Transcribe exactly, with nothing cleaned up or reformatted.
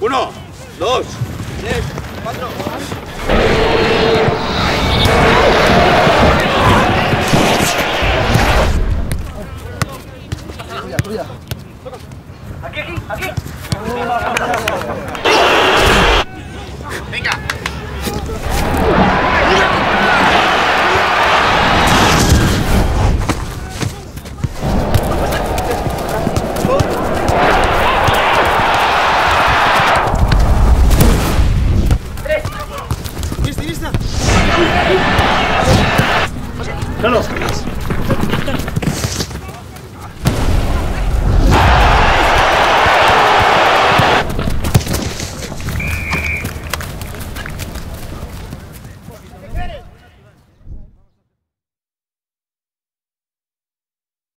Uno, dos, tres, cuatro. Tuya, tuya. Aquí, aquí, aquí. Venga.